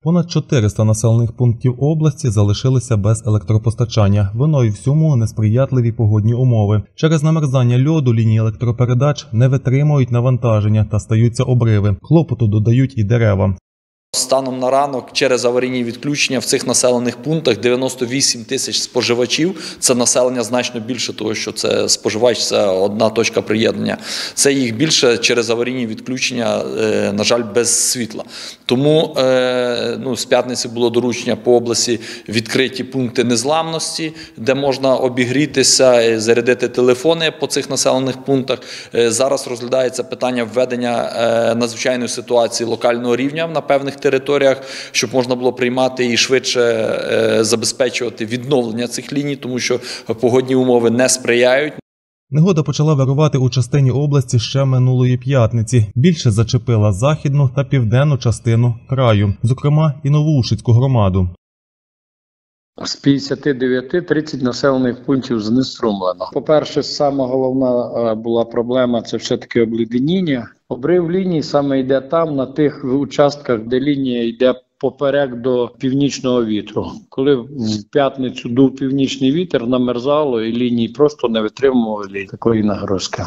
Понад 400 населених пунктів області залишилися без електропостачання. Виною всьому несприятливі погодні умови. Через намерзання льоду лінії електропередач не витримують навантаження та стаються обриви. Клопоту додають і дерева. Станом на ранок через аварійні відключення в цих населених пунктах 98 тисяч споживачів. Це населення значно більше того, що це споживач, це одна точка приєднання. Це їх більше через аварійні відключення, на жаль, без світла. Тому з п'ятниці було доручення по області відкриті пункти незламності, де можна обігрітися, зарядити телефони по цих населених пунктах. Зараз розглядається питання введення надзвичайної ситуації локального рівня на певних територіях, щоб можна було приймати і швидше забезпечувати відновлення цих ліній, тому що погодні умови не сприяють. Негода почала вирувати у частині області ще минулої п'ятниці. Більше зачепила західну та південну частину краю, зокрема і Новоушицьку громаду. З 59 30 населених пунктів знеструмлено. По-перше, сама головна була проблема – це все-таки обледеніння. Обрив ліній саме йде там, на тих участках, де лінія йде поперек до північного вітру. Коли в п'ятницю дув північний вітер, намерзало і лінії просто не витримували такої нагрузки.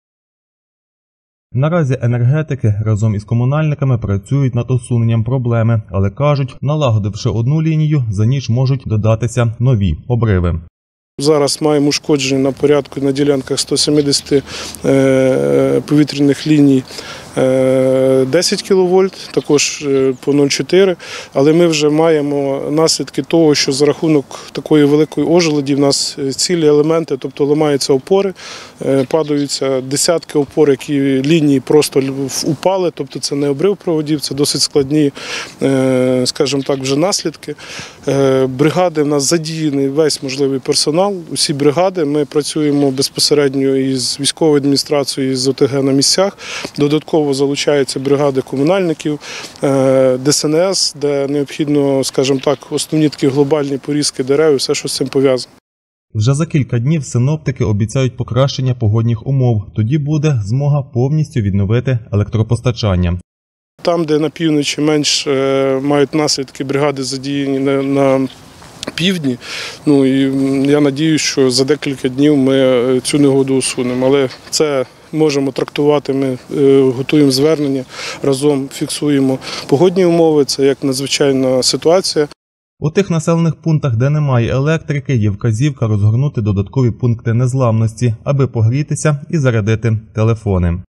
Наразі енергетики разом із комунальниками працюють над усуненням проблеми, але кажуть, налагодивши одну лінію, за ніч можуть додатися нові обриви. Зараз маємо ушкодження на порядку на ділянках 170 повітряних ліній 10 кВт, також по 0,4, але ми вже маємо наслідки того, що за рахунок такої великої ожеледі в нас цілі елементи, тобто ламаються опори, падаються десятки опор, які лінії просто упали, тобто це не обрив проводів, це досить складні, скажімо так, вже наслідки. Бригади в нас задіяний весь можливий персонал, усі бригади, ми працюємо безпосередньо із військовою адміністрацією, з ОТГ на місцях, додатково залучаються бригади комунальників, ДСНС, де необхідно, скажімо так, основні такі глобальні порізки дерев і все, що з цим пов'язано. Вже за кілька днів синоптики обіцяють покращення погодних умов. Тоді буде змога повністю відновити електропостачання. Там, де на півночі менш мають наслідки, бригади задіяні на півдні. І я сподіваюся, що за декілька днів ми цю негоду усунемо. Але це можемо трактувати, ми готуємо звернення, разом фіксуємо погодні умови, це як надзвичайна ситуація. У тих населених пунктах, де немає електрики, є вказівка розгорнути додаткові пункти незламності, аби погрітися і зарядити телефони.